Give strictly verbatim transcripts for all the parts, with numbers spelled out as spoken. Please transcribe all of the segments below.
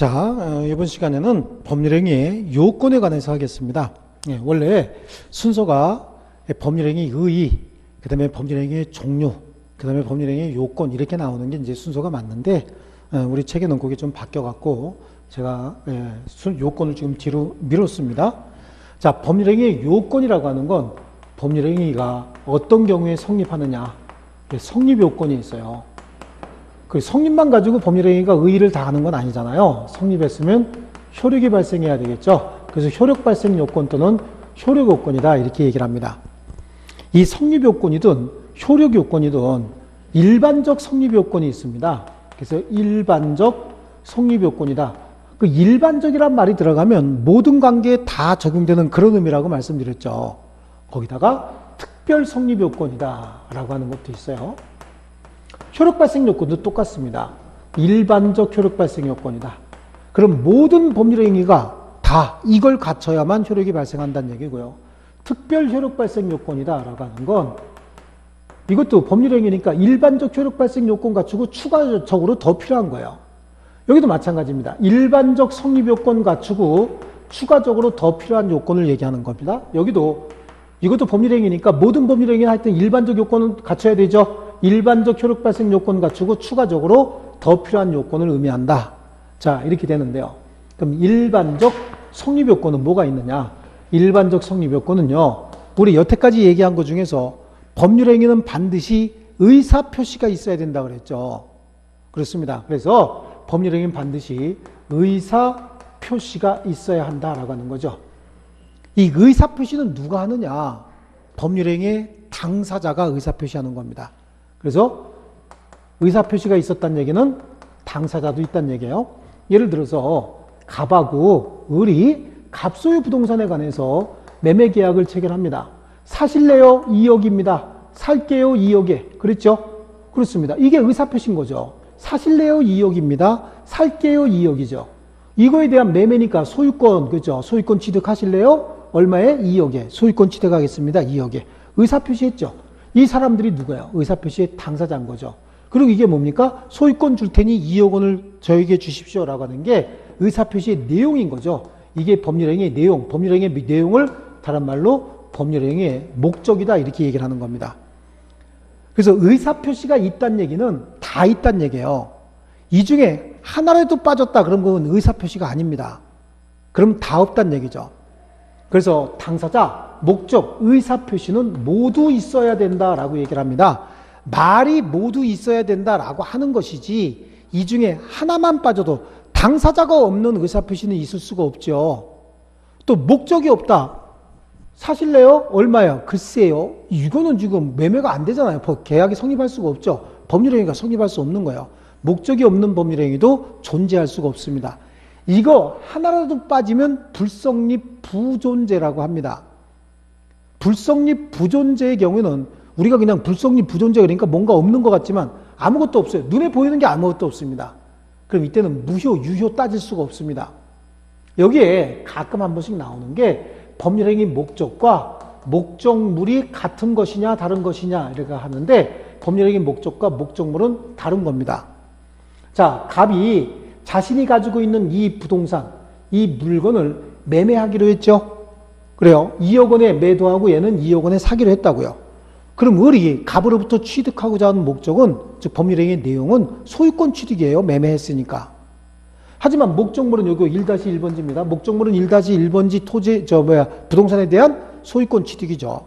자, 어, 이번 시간에는 법률행위의 요건에 관해서 하겠습니다. 예, 원래 순서가 법률행위 의의, 그 다음에 법률행위의 종류, 그 다음에 법률행위의 요건 이렇게 나오는 게 이제 순서가 맞는데 어, 우리 책에는 그게 좀 바뀌어갖고 제가 예, 순, 요건을 지금 뒤로 미뤘습니다. 자, 법률행위의 요건이라고 하는 건 법률행위가 어떤 경우에 성립하느냐, 성립 요건이 있어요. 그 성립만 가지고 법률행위가 의의를 다 하는 건 아니잖아요. 성립했으면 효력이 발생해야 되겠죠. 그래서 효력 발생 요건 또는 효력 요건이다 이렇게 얘기를 합니다. 이 성립 요건이든 효력 요건이든 일반적 성립 요건이 있습니다. 그래서 일반적 성립 요건이다. 그 일반적이란 말이 들어가면 모든 관계에 다 적용되는 그런 의미라고 말씀드렸죠. 거기다가 특별 성립 요건이다 라고 하는 것도 있어요. 효력 발생 요건도 똑같습니다. 일반적 효력 발생 요건이다. 그럼 모든 법률행위가 다 이걸 갖춰야만 효력이 발생한다는 얘기고요. 특별 효력 발생 요건이다 라고 하는 건 이것도 법률행위니까 일반적 효력 발생 요건 갖추고 추가적으로 더 필요한 거예요. 여기도 마찬가지입니다. 일반적 성립 요건 갖추고 추가적으로 더 필요한 요건을 얘기하는 겁니다. 여기도 이것도 법률행위니까 모든 법률행위는 하여튼 일반적 요건은 갖춰야 되죠. 일반적 효력 발생 요건 갖추고 추가적으로 더 필요한 요건을 의미한다. 자, 이렇게 되는데요. 그럼 일반적 성립 요건은 뭐가 있느냐? 일반적 성립 요건은요, 우리 여태까지 얘기한 것 중에서 법률행위는 반드시 의사표시가 있어야 된다 그랬죠. 그렇습니다. 그래서 법률행위는 반드시 의사표시가 있어야 한다라고 하는 거죠. 이 의사표시는 누가 하느냐? 법률행위의 당사자가 의사표시하는 겁니다. 그래서 의사표시가 있었다는 얘기는 당사자도 있다는 얘기예요. 예를 들어서 갑하고 을이 갑소유 부동산에 관해서 매매계약을 체결합니다. 사실래요? 이억입니다. 살게요? 이억에. 그랬죠? 그렇습니다. 이게 의사표시인 거죠. 사실래요? 이억입니다. 살게요? 이억이죠. 이거에 대한 매매니까 소유권, 그죠? 소유권 취득하실래요? 얼마에? 이억에. 소유권 취득하겠습니다. 이억에. 의사표시했죠. 이 사람들이 누구예요? 의사표시의 당사자인 거죠. 그리고 이게 뭡니까? 소유권 줄 테니 이억 원을 저에게 주십시오라고 하는 게 의사표시의 내용인 거죠. 이게 법률행위의 내용, 법률행위의 내용을 다른 말로 법률행위의 목적이다 이렇게 얘기를 하는 겁니다. 그래서 의사표시가 있다는 얘기는 다 있다는 얘기예요. 이 중에 하나라도 빠졌다 그런 건 의사표시가 아닙니다. 그럼 다 없다는 얘기죠. 그래서 당사자, 목적, 의사표시는 모두 있어야 된다라고 얘기를 합니다. 말이 모두 있어야 된다라고 하는 것이지 이 중에 하나만 빠져도 당사자가 없는 의사표시는 있을 수가 없죠. 또 목적이 없다. 사실래요? 얼마요? 글쎄요. 이거는 지금 매매가 안 되잖아요. 계약이 성립할 수가 없죠. 법률행위가 성립할 수 없는 거예요. 목적이 없는 법률행위도 존재할 수가 없습니다. 이거 하나라도 빠지면 불성립 부존재라고 합니다. 불성립 부존재의 경우에는 우리가 그냥 불성립 부존재 그러니까 뭔가 없는 것 같지만 아무것도 없어요. 눈에 보이는 게 아무것도 없습니다. 그럼 이때는 무효, 유효 따질 수가 없습니다. 여기에 가끔 한 번씩 나오는 게 법률행위 목적과 목적물이 같은 것이냐 다른 것이냐 이렇게 하는데 법률행위 목적과 목적물은 다른 겁니다. 자, 갑이 자신이 가지고 있는 이 부동산, 이 물건을 매매하기로 했죠. 그래요. 이억 원에 매도하고 얘는 이억 원에 사기로 했다고요. 그럼 을이 갑으로부터 취득하고자 하는 목적은, 즉 법률행위의 내용은 소유권 취득이에요. 매매했으니까. 하지만 목적물은 여기 일 다시 일 번지입니다. 목적물은 일 다시 일 번지 토지, 저 뭐야, 부동산에 대한 소유권 취득이죠.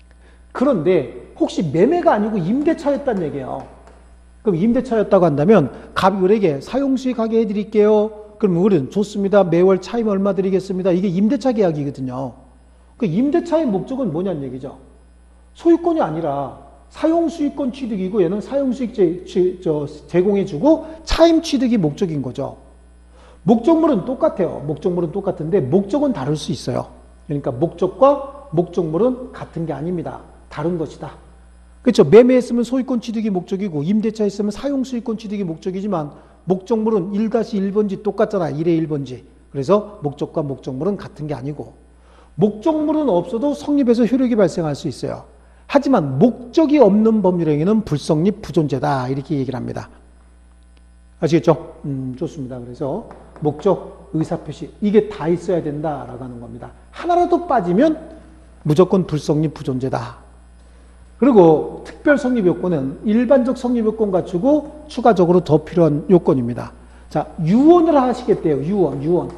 그런데 혹시 매매가 아니고 임대차였다는 얘기예요. 그럼 임대차였다고 한다면 갑이 을에게 사용수익하게 해드릴게요. 그럼 을은 좋습니다. 매월 차임 얼마 드리겠습니다. 이게 임대차 계약이거든요. 그 임대차의 목적은 뭐냐는 얘기죠. 소유권이 아니라 사용수익권 취득이고 얘는 사용수익 제, 저, 제공해주고 차임 취득이 목적인 거죠. 목적물은 똑같아요. 목적물은 똑같은데 목적은 다를 수 있어요. 그러니까 목적과 목적물은 같은 게 아닙니다. 다른 것이다. 그렇죠. 매매했으면 소유권 취득이 목적이고 임대차 했으면 사용수익권 취득이 목적이지만 목적물은 일 다시 일 번지 똑같잖아. 일의 일 번지. 그래서 목적과 목적물은 같은 게 아니고 목적물은 없어도 성립해서 효력이 발생할 수 있어요. 하지만 목적이 없는 법률행위는 불성립 부존재다 이렇게 얘기를 합니다. 아시겠죠? 음, 좋습니다. 그래서 목적, 의사표시 이게 다 있어야 된다라고 하는 겁니다. 하나라도 빠지면 무조건 불성립 부존재다. 그리고 특별 성립 요건은 일반적 성립 요건 갖추고 추가적으로 더 필요한 요건입니다. 자, 유언을 하시겠대요. 유언, 유언.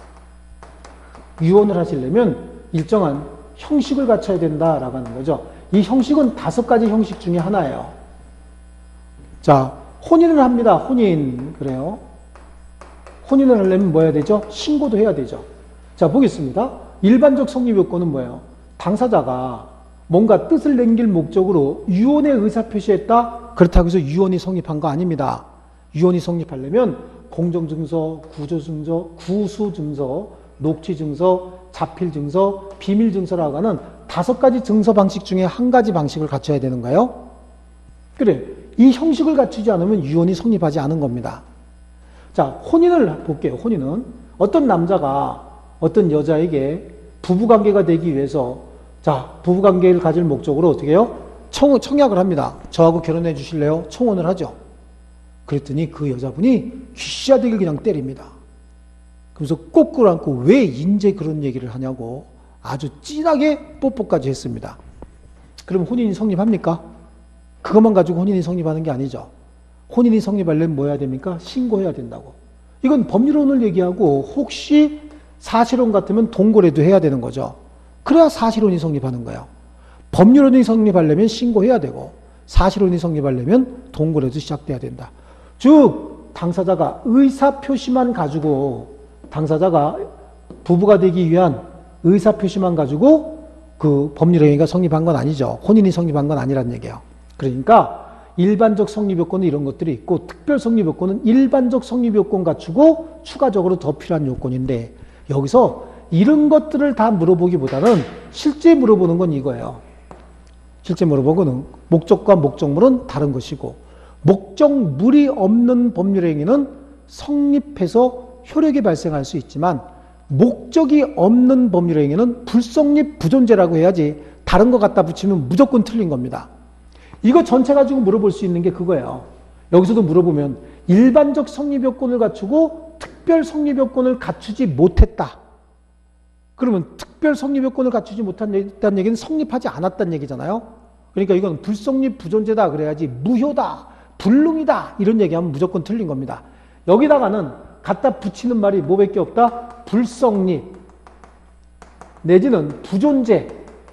유언을 하시려면 일정한 형식을 갖춰야 된다라고 하는 거죠. 이 형식은 다섯 가지 형식 중에 하나예요. 자, 혼인을 합니다. 혼인. 그래요. 혼인을 하려면 뭐 해야 되죠? 신고도 해야 되죠. 자, 보겠습니다. 일반적 성립 요건은 뭐예요? 당사자가 뭔가 뜻을 남길 목적으로 유언의 의사표시했다? 그렇다고 해서 유언이 성립한 거 아닙니다. 유언이 성립하려면 공정증서, 구조증서, 구수증서, 녹취증서, 자필증서, 비밀증서라고 하는 다섯 가지 증서 방식 중에 한 가지 방식을 갖춰야 되는 거예요. 그래, 이 형식을 갖추지 않으면 유언이 성립하지 않은 겁니다. 자, 혼인을 볼게요. 혼인은 어떤 남자가 어떤 여자에게 부부관계가 되기 위해서 자, 부부관계를 가질 목적으로 어떻게 해요? 청, 청약을 합니다. 저하고 결혼해 주실래요? 청혼을 하죠. 그랬더니 그 여자분이 귀시하되길 그냥 때립니다. 그래서 꼭 끌어안고 왜 인제 그런 얘기를 하냐고 아주 진하게 뽀뽀까지 했습니다. 그럼 혼인이 성립합니까? 그것만 가지고 혼인이 성립하는 게 아니죠. 혼인이 성립하려면 뭐 해야 됩니까? 신고해야 된다고. 이건 법률론을 얘기하고 혹시 사실혼 같으면 동거래도 해야 되는 거죠. 그래야 사실혼이 성립하는 거예요. 법률혼이 성립하려면 신고해야 되고 사실혼이 성립하려면 동거래도 시작돼야 된다. 즉 당사자가 의사표시만 가지고 당사자가 부부가 되기 위한 의사표시만 가지고 그 법률행위가 성립한 건 아니죠. 혼인이 성립한 건 아니란 얘기예요. 그러니까 일반적 성립요건은 이런 것들이 있고 특별 성립요건은 일반적 성립요건 갖추고 추가적으로 더 필요한 요건인데 여기서 이런 것들을 다 물어보기보다는 실제 물어보는 건 이거예요. 실제 물어보고는 목적과 목적물은 다른 것이고 목적물이 없는 법률행위는 성립해서 효력이 발생할 수 있지만 목적이 없는 법률행위는 불성립 부존재라고 해야지 다른 거 갖다 붙이면 무조건 틀린 겁니다. 이거 전체 가지고 물어볼 수 있는 게 그거예요. 여기서도 물어보면 일반적 성립요건을 갖추고 특별 성립요건을 갖추지 못했다. 그러면 특별 성립요건을 갖추지 못했다는 얘기는 성립하지 않았다는 얘기잖아요. 그러니까 이건 불성립 부존재다 그래야지 무효다, 불능이다 이런 얘기하면 무조건 틀린 겁니다. 여기다가는 갖다 붙이는 말이 뭐밖에 없다? 불성립 내지는 부존재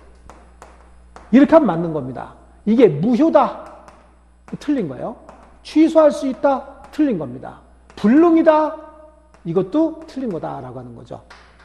이렇게 하면 맞는 겁니다. 이게 무효다 틀린 거예요. 취소할 수 있다 틀린 겁니다. 불능이다 이것도 틀린 거다라고 하는 거죠.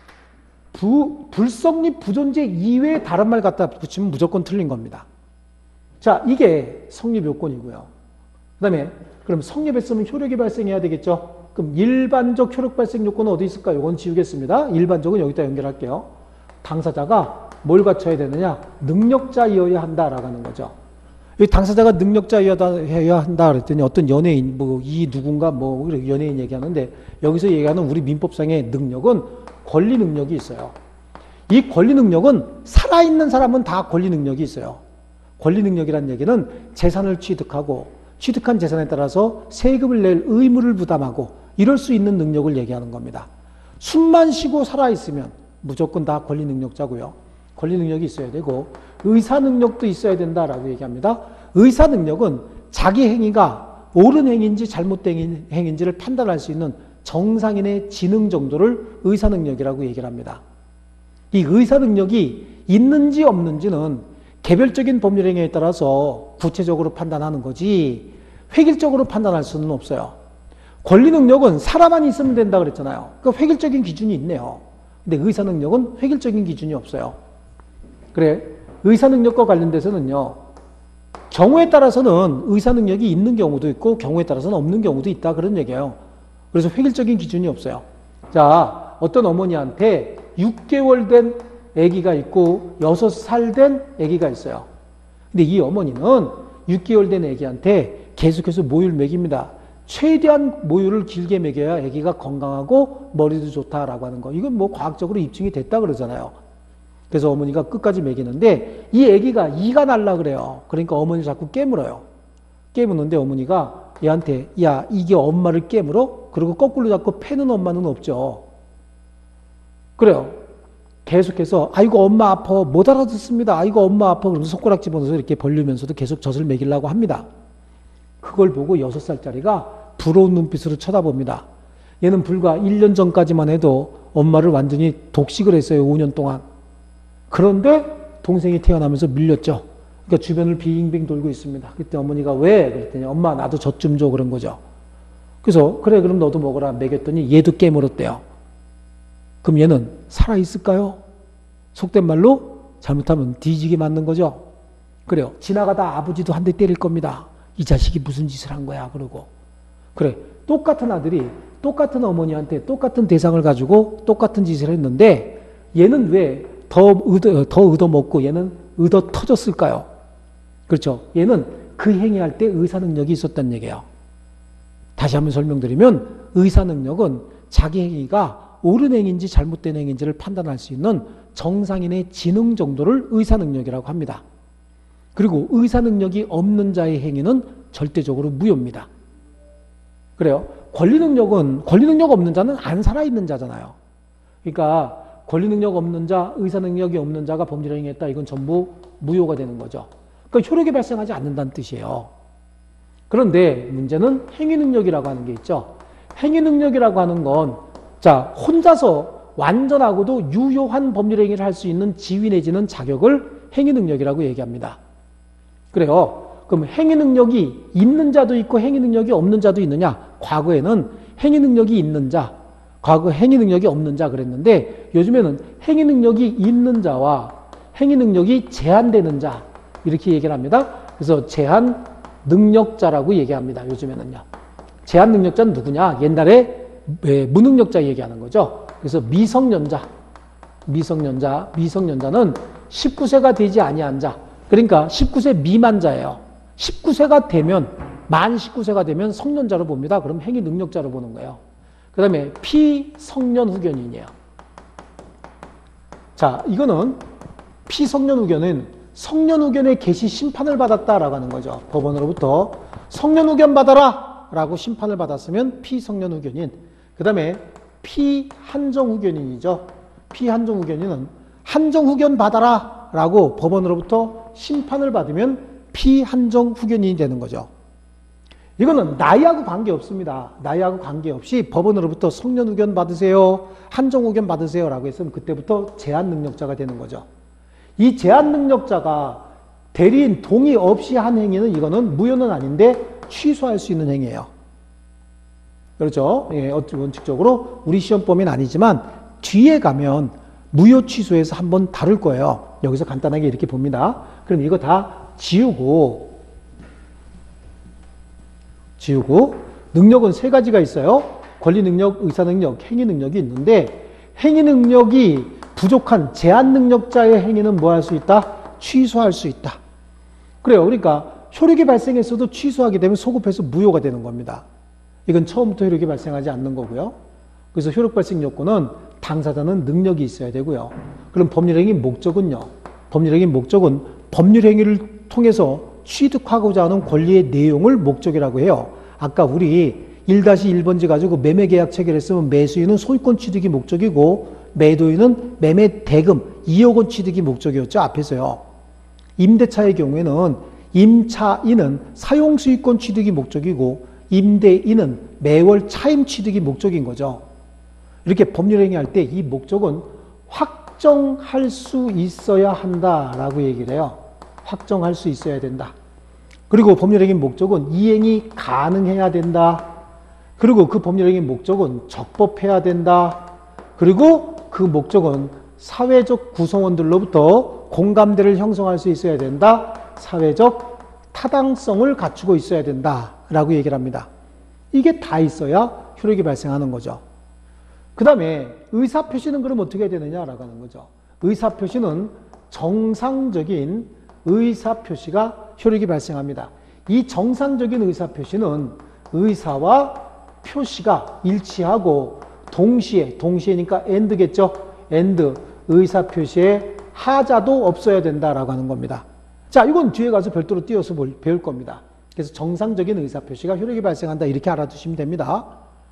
부, 불성립 부존재 이외에 다른 말 갖다 붙이면 무조건 틀린 겁니다. 자, 이게 성립 요건이고요. 그 다음에 그럼 성립했으면 효력이 발생해야 되겠죠. 그럼 일반적 효력 발생 요건은 어디 있을까요? 이건 지우겠습니다. 일반적은 여기다 연결할게요. 당사자가 뭘 갖춰야 되느냐? 능력자이어야 한다라고 하는 거죠. 이 당사자가 능력자이어야 한다 그랬더니 어떤 연예인, 뭐 이 누군가 뭐 연예인 얘기하는데 여기서 얘기하는 우리 민법상의 능력은 권리 능력이 있어요. 이 권리 능력은 살아있는 사람은 다 권리 능력이 있어요. 권리 능력이란 얘기는 재산을 취득하고 취득한 재산에 따라서 세금을 낼 의무를 부담하고 이럴 수 있는 능력을 얘기하는 겁니다. 숨만 쉬고 살아있으면 무조건 다 권리 능력자고요. 권리 능력이 있어야 되고 의사 능력도 있어야 된다라고 얘기합니다. 의사 능력은 자기 행위가 옳은 행위인지 잘못된 행위인지를 판단할 수 있는 정상인의 지능 정도를 의사 능력이라고 얘기를 합니다. 이 의사 능력이 있는지 없는지는 개별적인 법률 행위에 따라서 구체적으로 판단하는 거지 획일적으로 판단할 수는 없어요. 권리 능력은 사람만 있으면 된다 그랬잖아요. 그 획일적인 기준이 있네요. 근데 의사 능력은 획일적인 기준이 없어요. 그래, 의사 능력과 관련돼서는요. 경우에 따라서는 의사 능력이 있는 경우도 있고 경우에 따라서는 없는 경우도 있다 그런 얘기예요. 그래서 획일적인 기준이 없어요. 자, 어떤 어머니한테 육 개월 된 아기가 있고 여섯 살 된 아기가 있어요. 근데 이 어머니는 육 개월 된 아기한테 계속해서 모유를 먹입니다. 최대한 모유를 길게 먹여야 아기가 건강하고 머리도 좋다라고 하는 거. 이건 뭐 과학적으로 입증이 됐다 그러잖아요. 그래서 어머니가 끝까지 먹이는데 이 아기가 이가 날라 그래요. 그러니까 어머니 자꾸 깨물어요. 깨무는데 어머니가 얘한테 야 이게 엄마를 깨물어? 그리고 거꾸로 잡고 패는 엄마는 없죠. 그래요. 계속해서 아이고 엄마 아파 못 알아듣습니다. 아이고 엄마 아파 그러면서 손가락 집어넣어서 이렇게 벌리면서도 계속 젖을 먹이려고 합니다. 그걸 보고 여섯 살짜리가 부러운 눈빛으로 쳐다봅니다. 얘는 불과 일 년 전까지만 해도 엄마를 완전히 독식을 했어요. 오 년 동안. 그런데 동생이 태어나면서 밀렸죠. 그러니까 주변을 빙빙 돌고 있습니다. 그때 어머니가 왜? 그랬더니 엄마 나도 젖 좀 줘 그런 거죠. 그래서 그래 그럼 너도 먹어라 먹였더니 얘도 깨물었대요. 그럼 얘는 살아있을까요? 속된 말로 잘못하면 뒤지게 맞는 거죠. 그래요. 지나가다 아버지도 한 대 때릴 겁니다. 이 자식이 무슨 짓을 한 거야 그러고. 그래 똑같은 아들이 똑같은 어머니한테 똑같은 대상을 가지고 똑같은 짓을 했는데 얘는 왜 더 얻어, 더 얻어먹고 얘는 얻어 터졌을까요? 그렇죠. 얘는 그 행위할 때 의사 능력이 있었단 얘기예요. 다시 한번 설명드리면 의사 능력은 자기 행위가 옳은 행위인지 잘못된 행위인지를 판단할 수 있는 정상인의 지능 정도를 의사 능력이라고 합니다. 그리고 의사 능력이 없는 자의 행위는 절대적으로 무효입니다. 그래요. 권리 능력은 권리 능력 없는 자는 안 살아있는 자잖아요. 그러니까 권리 능력 없는 자, 의사 능력이 없는 자가 법률 행위했다. 이건 전부 무효가 되는 거죠. 그러니까 효력이 발생하지 않는다는 뜻이에요. 그런데 문제는 행위 능력이라고 하는 게 있죠. 행위 능력이라고 하는 건 자, 혼자서 완전하고도 유효한 법률 행위를 할 수 있는 지위 내지는 자격을 행위 능력이라고 얘기합니다. 그래요. 그럼 행위 능력이 있는 자도 있고 행위 능력이 없는 자도 있느냐? 과거에는 행위 능력이 있는 자, 과거 행위 능력이 없는 자 그랬는데 요즘에는 행위 능력이 있는 자와 행위 능력이 제한되는 자 이렇게 얘기를 합니다. 그래서 제한 능력자라고 얘기합니다. 요즘에는요. 제한 능력자는 누구냐? 옛날에 무능력자 얘기하는 거죠. 그래서 미성년자, 미성년자, 미성년자는 십구 세가 되지 아니한 자. 그러니까 십구 세 미만자예요. 십구 세가 되면 만 십구 세가 되면 성년자로 봅니다. 그럼 행위 능력자로 보는 거예요. 그 다음에 피성년 후견인이에요. 자, 이거는 피성년 후견은 성년 후견의 개시 심판을 받았다라고 하는 거죠. 법원으로부터 성년 후견 받아라 라고 심판을 받았으면 피성년 후견인. 그 다음에 피한정 후견인이죠. 피한정 후견인은 한정 후견 받아라 라고 법원으로부터 심판을 받으면 피한정 후견인이 되는 거죠. 이거는 나이하고 관계없습니다. 나이하고 관계없이 법원으로부터 성년 후견 받으세요. 한정 후견 받으세요 라고 했으면 그때부터 제한 능력자가 되는 거죠. 이 제한 능력자가 대리인 동의 없이 한 행위는 이거는 무효는 아닌데 취소할 수 있는 행위예요. 그렇죠? 예, 원칙적으로 우리 시험 범위는 아니지만 뒤에 가면 무효 취소해서 한번 다룰 거예요. 여기서 간단하게 이렇게 봅니다. 그럼 이거 다 지우고 지우고 능력은 세 가지가 있어요. 권리 능력, 의사 능력, 행위 능력이 있는데 행위 능력이 부족한 제한 능력자의 행위는 뭐 할 수 있다? 취소할 수 있다. 그래요. 그러니까 효력이 발생했어도 취소하게 되면 소급해서 무효가 되는 겁니다. 이건 처음부터 효력이 발생하지 않는 거고요. 그래서 효력 발생 요건은 당사자는 능력이 있어야 되고요. 그럼 법률행위 목적은요. 법률행위 목적은 법률행위를 통해서 취득하고자 하는 권리의 내용을 목적이라고 해요. 아까 우리 일 다시 일 번지 가지고 매매계약 체결했으면 매수인은 소유권 취득이 목적이고 매도인은 매매 대금 이억 원 취득이 목적이었죠. 앞에서요. 임대차의 경우에는 임차인은 사용수익권 취득이 목적이고 임대인은 매월 차임 취득이 목적인 거죠. 이렇게 법률행위 할 때 이 목적은 확정할 수 있어야 한다라고 얘기를 해요. 확정할 수 있어야 된다. 그리고 법률행위 목적은 이행이 가능해야 된다. 그리고 그 법률행위 목적은 적법해야 된다. 그리고 그 목적은 사회적 구성원들로부터 공감대를 형성할 수 있어야 된다. 사회적 타당성을 갖추고 있어야 된다라고 얘기를 합니다. 이게 다 있어야 효력이 발생하는 거죠. 그 다음에 의사표시는 그럼 어떻게 되느냐라고 하는 거죠. 의사표시는 정상적인 의사표시가 효력이 발생합니다. 이 정상적인 의사표시는 의사와 표시가 일치하고 동시에, 동시에니까 and겠죠. and 의사표시에 하자도 없어야 된다라고 하는 겁니다. 자, 이건 뒤에 가서 별도로 띄워서 배울 겁니다. 그래서 정상적인 의사표시가 효력이 발생한다. 이렇게 알아두시면 됩니다.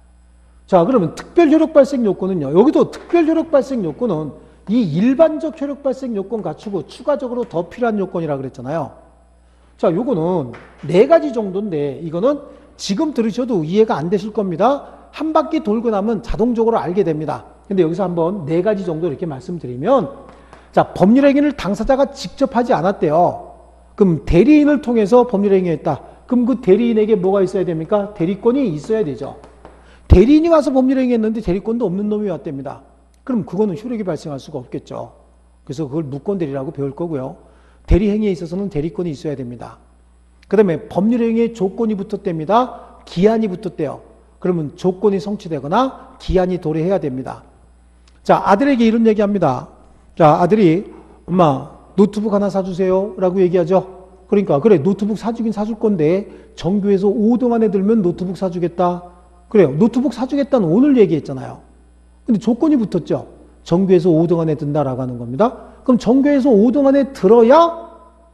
자, 그러면 특별 효력 발생 요건은요. 여기도 특별 효력 발생 요건은 이 일반적 효력 발생 요건 갖추고 추가적으로 더 필요한 요건이라 그랬잖아요. 자, 요거는 네 가지 정도인데 이거는 지금 들으셔도 이해가 안 되실 겁니다. 한 바퀴 돌고 나면 자동적으로 알게 됩니다. 근데 여기서 한번 네 가지 정도 이렇게 말씀드리면, 자, 법률행위를 당사자가 직접 하지 않았대요. 그럼 대리인을 통해서 법률행위했다. 그럼 그 대리인에게 뭐가 있어야 됩니까? 대리권이 있어야 되죠. 대리인이 와서 법률행위했는데 대리권도 없는 놈이 왔답니다. 그럼 그거는 효력이 발생할 수가 없겠죠. 그래서 그걸 무권대리라고 배울 거고요. 대리행위에 있어서는 대리권이 있어야 됩니다. 그 다음에 법률행위에 조건이 붙었답니다. 기한이 붙었대요. 그러면 조건이 성취되거나 기한이 도래해야 됩니다. 자, 아들에게 이런 얘기합니다. 자, 아들이 엄마 노트북 하나 사주세요 라고 얘기하죠. 그러니까 그래, 노트북 사주긴 사줄 건데 전교에서 오 등 안에 들면 노트북 사주겠다. 그래요, 노트북 사주겠다는 오늘 얘기했잖아요. 근데 조건이 붙었죠. 전교에서 오 등 안에 든다라고 하는 겁니다. 그럼 전교에서 오 등 안에 들어야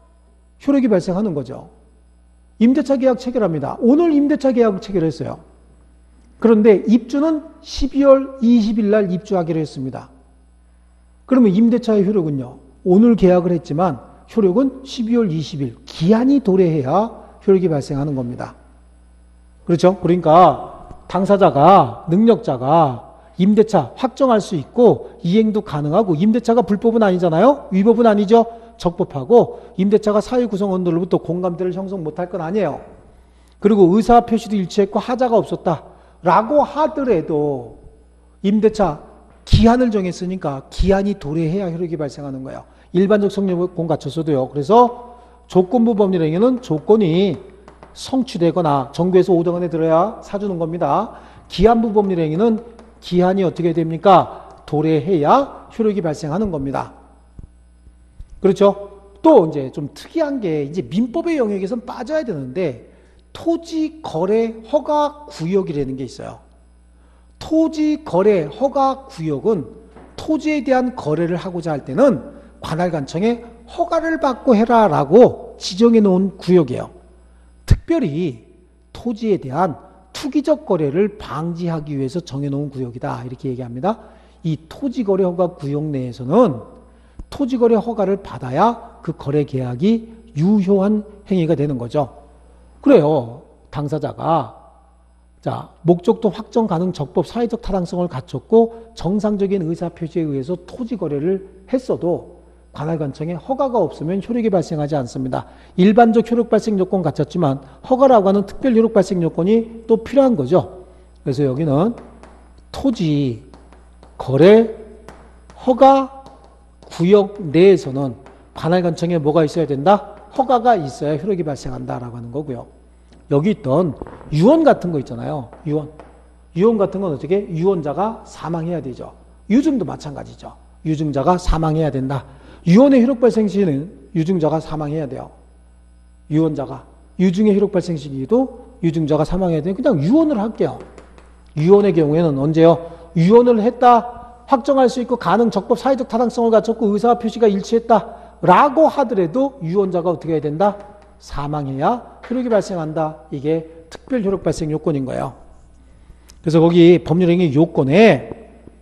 효력이 발생하는 거죠. 임대차 계약 체결합니다. 오늘 임대차 계약을 체결했어요. 그런데 입주는 십이월 이십일 날 입주하기로 했습니다. 그러면 임대차의 효력은요, 오늘 계약을 했지만 효력은 십이월 이십일, 기한이 도래해야 효력이 발생하는 겁니다. 그렇죠? 그러니까 당사자가, 능력자가 임대차 확정할 수 있고 이행도 가능하고, 임대차가 불법은 아니잖아요. 위법은 아니죠. 적법하고, 임대차가 사회 구성원들로부터 공감대를 형성 못할 건 아니에요. 그리고 의사 표시도 일치했고 하자가 없었다 라고 하더라도 임대차 기한을 정했으니까 기한이 도래해야 효력이 발생하는 거예요. 일반적 성립요건 갖춰서도요. 그래서 조건부 법률행위는 조건이 성취되거나 전교에서 오 등 안에 들어야 사주는 겁니다. 기한부 법률행위는 기한이 어떻게 됩니까? 도래해야 효력이 발생하는 겁니다. 그렇죠? 또 이제 좀 특이한 게, 이제 민법의 영역에선 빠져야 되는데 토지 거래 허가 구역이라는 게 있어요. 토지 거래 허가 구역은 토지에 대한 거래를 하고자 할 때는 관할관청에 허가를 받고 해라라고 지정해 놓은 구역이에요. 특별히 토지에 대한 투기적 거래를 방지하기 위해서 정해놓은 구역이다, 이렇게 얘기합니다. 이 토지거래 허가 구역 내에서는 토지거래 허가를 받아야 그 거래 계약이 유효한 행위가 되는 거죠. 그래요, 당사자가 자 목적도 확정 가능 적법 사회적 타당성을 갖췄고 정상적인 의사표시에 의해서 토지거래를 했어도 관할관청에 허가가 없으면 효력이 발생하지 않습니다. 일반적 효력 발생 요건 갖췄지만 허가라고 하는 특별 효력 발생 요건이 또 필요한 거죠. 그래서 여기는 토지 거래 허가 구역 내에서는 관할관청에 뭐가 있어야 된다? 허가가 있어야 효력이 발생한다라고 하는 거고요. 여기 있던 유언 같은 거 있잖아요. 유언. 유언 같은 건 어떻게? 유언자가 사망해야 되죠. 유증도 마찬가지죠. 유증자가 사망해야 된다. 유언의 효력 발생 시에는 유증자가 사망해야 돼요. 유언자가. 유증의 효력 발생 시기도 유증자가 사망해야 돼요. 그냥 유언을 할게요. 유언의 경우에는 언제요? 유언을 했다, 확정할 수 있고 가능 적법 사회적 타당성을 갖췄고 의사 표시가 일치했다 라고 하더라도 유언자가 어떻게 해야 된다? 사망해야 효력이 발생한다. 이게 특별 효력 발생 요건인 거예요. 그래서 거기 법률행위 요건에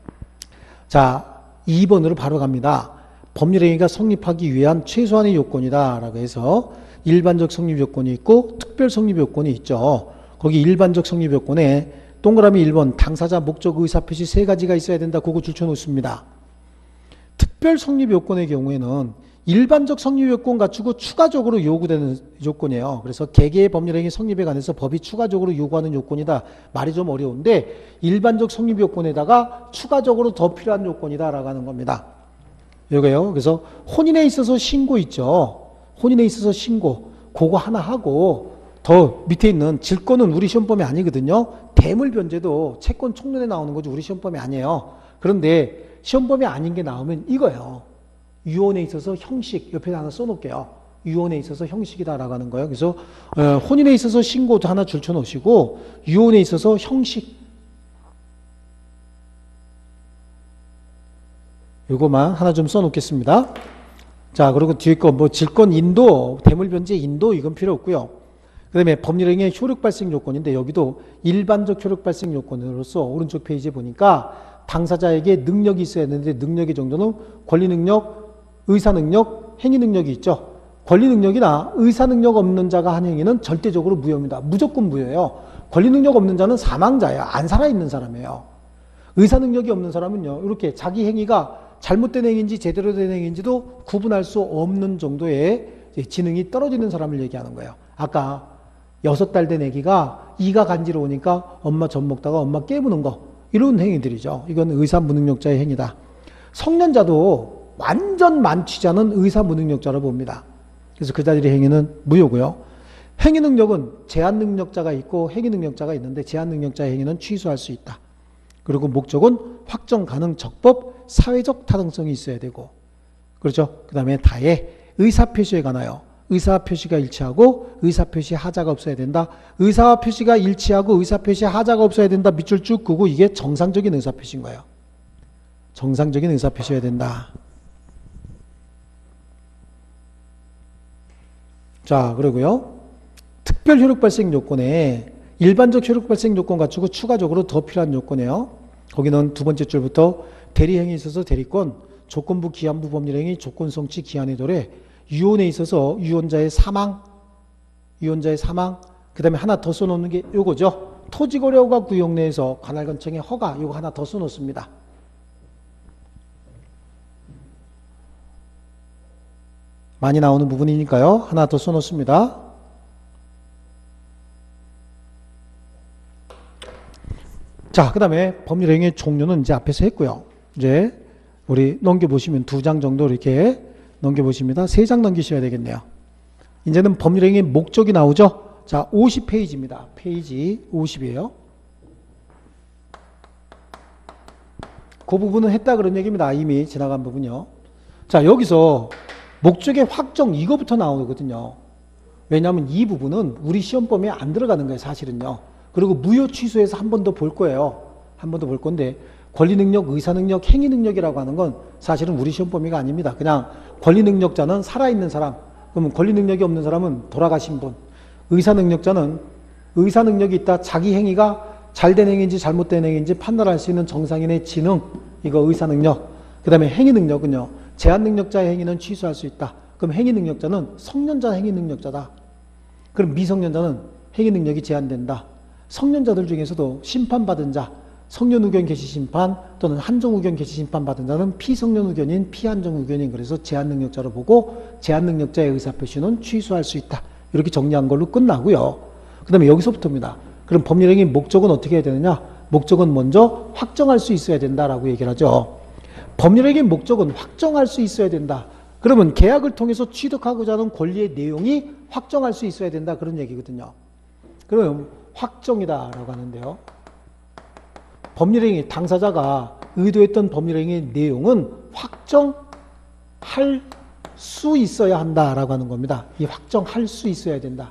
자 이 번으로 바로 갑니다. 법률행위가 성립하기 위한 최소한의 요건이다 라고 해서 일반적 성립 요건이 있고 특별 성립 요건이 있죠. 거기 일반적 성립 요건에 동그라미 일 번 당사자 목적 의사표시 세 가지가 있어야 된다. 그거 줄쳐놓습니다. 특별 성립 요건의 경우에는 일반적 성립 요건 갖추고 추가적으로 요구되는 요건이에요. 그래서 개개의 법률행위 성립에 관해서 법이 추가적으로 요구하는 요건이다. 말이 좀 어려운데 일반적 성립 요건에다가 추가적으로 더 필요한 요건이다 라고 하는 겁니다. 이거요. 그래서 혼인에 있어서 신고 있죠. 혼인에 있어서 신고. 그거 하나 하고 더 밑에 있는 질권은 우리 시험범위 아니거든요. 대물변제도 채권 총론에 나오는 거지 우리 시험범위 아니에요. 그런데 시험범위 아닌 게 나오면 이거예요. 유언에 있어서 형식, 옆에 하나 써놓을게요. 유언에 있어서 형식이다라고 하는 거예요. 그래서 어, 혼인에 있어서 신고도 하나 줄쳐놓으시고 유언에 있어서 형식 요거만 하나 좀 써놓겠습니다. 자, 그리고 뒤에 거 뭐 질권 인도, 대물변제 인도 이건 필요 없고요. 그 다음에 법률행위의 효력 발생 요건인데 여기도 일반적 효력 발생 요건으로서 오른쪽 페이지에 보니까 당사자에게 능력이 있어야 되는데 능력의 정도는 권리 능력, 의사 능력, 행위 능력이 있죠. 권리 능력이나 의사 능력 없는 자가 한 행위는 절대적으로 무효입니다. 무조건 무효예요. 권리 능력 없는 자는 사망자예요. 안 살아있는 사람이에요. 의사 능력이 없는 사람은요, 이렇게 자기 행위가 잘못된 행위인지 제대로 된 행위인지도 구분할 수 없는 정도의 지능이 떨어지는 사람을 얘기하는 거예요. 아까 여섯 달 된 아기가 이가 간지러우니까 엄마 젖 먹다가 엄마 깨무는 거, 이런 행위들이죠. 이건 의사 무능력자의 행위다. 성년자도 완전 만취자는 의사 무능력자로 봅니다. 그래서 그 자들의 행위는 무효고요. 행위 능력은 제한 능력자가 있고 행위 능력자가 있는데 제한 능력자의 행위는 취소할 수 있다. 그리고 목적은 확정 가능 적법 사회적 타당성이 있어야 되고, 그렇죠. 그 다음에 다의 의사표시에 관하여 의사표시가 일치하고 의사표시 하자가 없어야 된다. 의사표시가 일치하고 의사표시 하자가 없어야 된다. 밑줄 쭉 그고 이게 정상적인 의사표시인 거예요. 정상적인 의사표시여야 된다. 자, 그리고요. 특별 효력 발생 요건에 일반적 효력 발생 요건 갖추고 추가적으로 더 필요한 요건이에요. 거기는 두 번째 줄부터 대리행위에 있어서 대리권, 조건부 기한부 법률행위, 조건성취 기한의 도래, 유언에 있어서 유언자의 사망, 유언자의 사망, 그 다음에 하나 더 써놓는 게 요거죠. 토지거래허가 구역 내에서 관할관청의 허가, 요거 하나 더 써놓습니다. 많이 나오는 부분이니까요. 하나 더 써놓습니다. 자, 그 다음에 법률행위의 종류는 이제 앞에서 했고요. 이제 우리 넘겨보시면 두 장 정도 이렇게 넘겨보십니다. 세 장 넘기셔야 되겠네요. 이제는 법률행위의 목적이 나오죠. 자, 오십 페이지입니다. 페이지 오십이에요. 그 부분은 했다 그런 얘기입니다. 이미 지나간 부분이요. 자, 여기서 목적의 확정 이거부터 나오거든요. 왜냐하면 이 부분은 우리 시험 범위에 안 들어가는 거예요. 사실은요. 그리고 무효 취소해서 한 번 더 볼 거예요. 한 번 더 볼 건데 권리능력, 의사능력, 행위능력이라고 하는 건 사실은 우리 시험 범위가 아닙니다. 그냥 권리능력자는 살아있는 사람, 그러면 권리능력이 없는 사람은 돌아가신 분, 의사능력자는 의사능력이 있다, 자기 행위가 잘된 행위인지 잘못된 행위인지 판단할 수 있는 정상인의 지능, 이거 의사능력. 그 다음에 행위능력은요, 제한능력자의 행위는 취소할 수 있다. 그럼 행위능력자는 성년자 행위능력자다. 그럼 미성년자는 행위능력이 제한된다. 성년자들 중에서도 심판받은 자, 성년후견 개시심판 또는 한정후견 개시심판 받은 자는 피성년후견인 피한정후견인, 그래서 제한능력자로 보고 제한능력자의 의사표시는 취소할 수 있다. 이렇게 정리한 걸로 끝나고요. 그 다음에 여기서부터입니다. 그럼 법률행위 목적은 어떻게 해야 되느냐? 목적은 먼저 확정할 수 있어야 된다라고 얘기를 하죠. 법률행위 목적은 확정할 수 있어야 된다. 그러면 계약을 통해서 취득하고자 하는 권리의 내용이 확정할 수 있어야 된다, 그런 얘기거든요. 그러면 확정이다라고 하는데요. 법률행위 당사자가 의도했던 법률행위의 내용은 확정할 수 있어야 한다라고 하는 겁니다. 이 확정할 수 있어야 된다.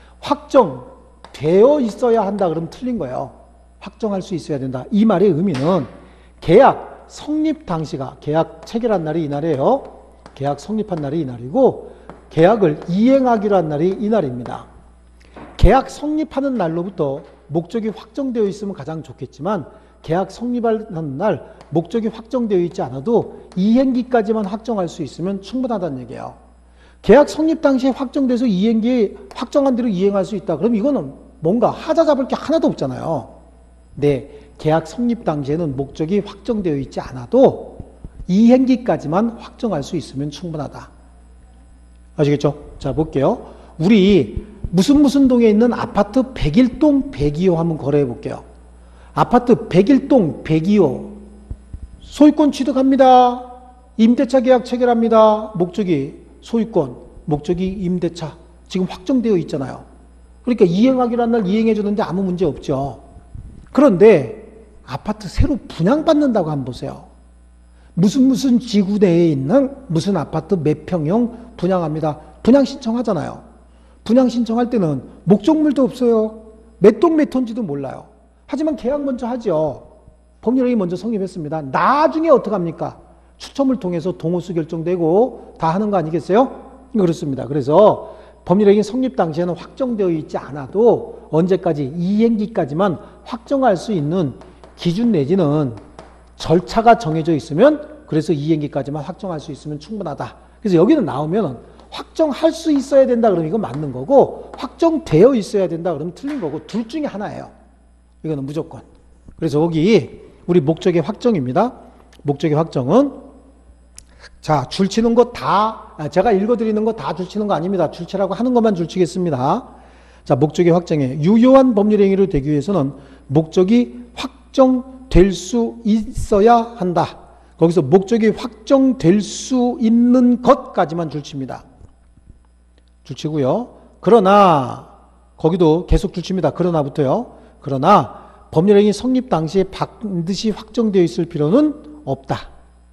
확정되어 있어야 한다 그러면 틀린 거예요. 확정할 수 있어야 된다. 이 말의 의미는 계약 성립 당시가, 계약 체결한 날이 이날이에요. 계약 성립한 날이 이날이고 계약을 이행하기로 한 날이 이날입니다. 계약 성립하는 날로부터 목적이 확정되어 있으면 가장 좋겠지만 계약 성립하는 날 목적이 확정되어 있지 않아도 이행기까지만 확정할 수 있으면 충분하다는 얘기예요. 계약 성립 당시에 확정돼서 이행기 확정한 대로 이행할 수 있다. 그럼 이거는 뭔가 하자 잡을 게 하나도 없잖아요. 네, 계약 성립 당시에는 목적이 확정되어 있지 않아도 이행기까지만 확정할 수 있으면 충분하다. 아시겠죠? 자, 볼게요. 우리 무슨 무슨 동에 있는 아파트 백일 동 백이 호 한번 거래해 볼게요. 아파트 백일 동 백이 호 소유권 취득합니다. 임대차 계약 체결합니다. 목적이 소유권, 목적이 임대차. 지금 확정되어 있잖아요. 그러니까 이행하기로 한 날 이행해 주는데 아무 문제 없죠. 그런데 아파트 새로 분양받는다고 한번 보세요. 무슨 무슨 지구 내에 있는 무슨 아파트 몇 평형 분양합니다. 분양 신청하잖아요. 분양 신청할 때는 목적물도 없어요. 몇 동 몇 톤지도 몰라요. 하지만 계약 먼저 하죠. 법률행위 먼저 성립했습니다. 나중에 어떡합니까? 추첨을 통해서 동호수 결정되고 다 하는 거 아니겠어요? 그렇습니다. 그래서 법률행위 성립 당시에는 확정되어 있지 않아도 언제까지 이행기까지만 확정할 수 있는 기준 내지는 절차가 정해져 있으면 그래서 이행기까지만 확정할 수 있으면 충분하다. 그래서 여기는 나오면 확정할 수 있어야 된다 그러면 이건 맞는 거고 확정되어 있어야 된다 그러면 틀린 거고 둘 중에 하나예요. 이거는 무조건. 그래서 여기 우리 목적의 확정입니다. 목적의 확정은 자, 줄치는 거 다, 제가 읽어드리는 거 다 줄치는 거 아닙니다. 줄치라고 하는 것만 줄치겠습니다. 자, 목적의 확정에 유효한 법률행위로 되기 위해서는 목적이 확정될 수 있어야 한다. 거기서 목적이 확정될 수 있는 것까지만 줄칩니다. 줄치고요. 그러나 거기도 계속 줄칩니다. 그러나부터요. 그러나 법률행위 성립 당시에 반드시 확정되어 있을 필요는 없다.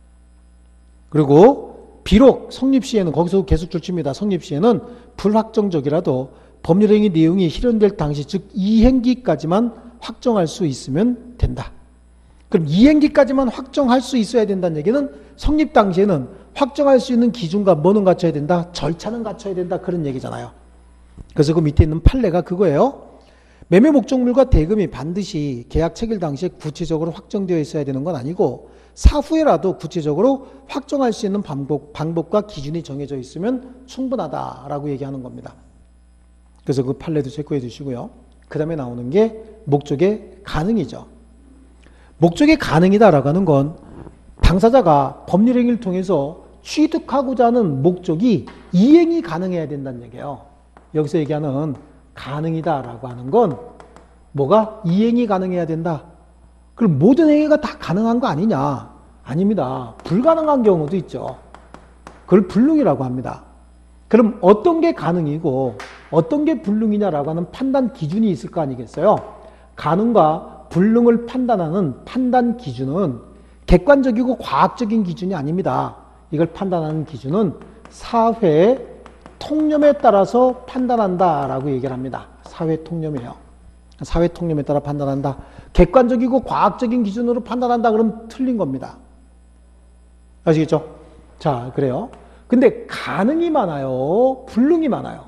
그리고 비록 성립 시에는 거기서 계속 줄칩니다. 성립 시에는 불확정적이라도 법률행위 내용이 실현될 당시 즉 이행기까지만 확정할 수 있으면 된다. 그럼 이행기까지만 확정할 수 있어야 된다는 얘기는 성립 당시에는 확정할 수 있는 기준과 뭐는 갖춰야 된다? 절차는 갖춰야 된다. 그런 얘기잖아요. 그래서 그 밑에 있는 판례가 그거예요. 매매 목적물과 대금이 반드시 계약 체결 당시에 구체적으로 확정되어 있어야 되는 건 아니고 사후에라도 구체적으로 확정할 수 있는 방법, 방법과 기준이 정해져 있으면 충분하다라고 얘기하는 겁니다. 그래서 그 판례도 체크해 주시고요. 그 다음에 나오는 게 목적의 가능이죠. 목적의 가능이다라고 하는 건 당사자가 법률행위를 통해서 취득하고자 하는 목적이 이행이 가능해야 된다는 얘기예요. 여기서 얘기하는 가능이다라고 하는 건 뭐가? 이행이 가능해야 된다. 그럼 모든 행위가 다 가능한 거 아니냐? 아닙니다. 불가능한 경우도 있죠. 그걸 불능이라고 합니다. 그럼 어떤 게 가능이고 어떤 게 불능이냐라고 하는 판단 기준이 있을 거 아니겠어요? 가능과 불능을 판단하는 판단 기준은 객관적이고 과학적인 기준이 아닙니다. 이걸 판단하는 기준은 사회 통념에 따라서 판단한다라고 얘기를 합니다. 사회 통념이에요. 사회 통념에 따라 판단한다. 객관적이고 과학적인 기준으로 판단한다 그러면 틀린 겁니다. 아시겠죠? 자, 그래요. 근데 가능이 많아요? 불능이 많아요?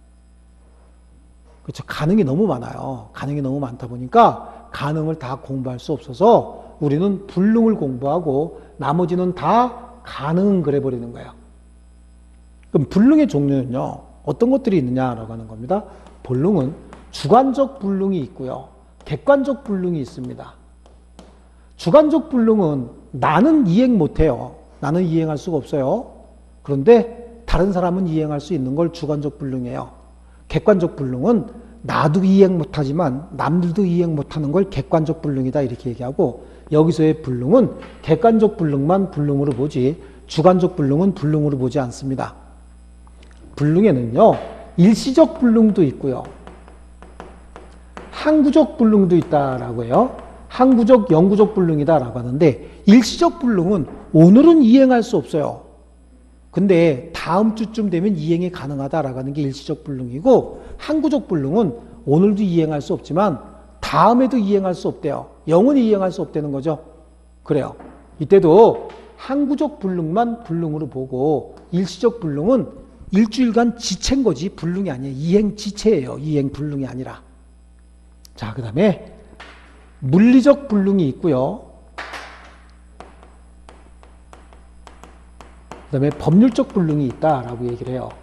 그렇죠. 가능이 너무 많아요. 가능이 너무 많다 보니까 가능을 다 공부할 수 없어서 우리는 불능을 공부하고 나머지는 다 가능 그래버리는 거예요. 그럼 불능의 종류는요. 어떤 것들이 있느냐라고 하는 겁니다. 불능은 주관적 불능이 있고요. 객관적 불능이 있습니다. 주관적 불능은 나는 이행 못해요. 나는 이행할 수가 없어요. 그런데 다른 사람은 이행할 수 있는 걸 주관적 불능이에요. 객관적 불능은 나도 이행 못하지만 남들도 이행 못하는 걸 객관적 불능이다 이렇게 얘기하고 여기서의 불능은 객관적 불능만 불능으로 보지 주관적 불능은 불능으로 보지 않습니다. 불능에는요. 일시적 불능도 있고요. 항구적 불능도 있다라고 해요. 항구적, 영구적 불능이다라고 하는데 일시적 불능은 오늘은 이행할 수 없어요. 근데 다음 주쯤 되면 이행이 가능하다라고 하는 게 일시적 불능이고 항구적 불능은 오늘도 이행할 수 없지만 다음에도 이행할 수 없대요. 영원히 이행할 수 없다는 거죠. 그래요. 이때도 항구적 불능만 불능으로 보고 일시적 불능은 일주일간 지체인 거지 불능이 아니에요. 이행 지체예요. 이행 불능이 아니라. 자, 그 다음에 물리적 불능이 있고요. 그 다음에 법률적 불능이 있다라고 얘기를 해요.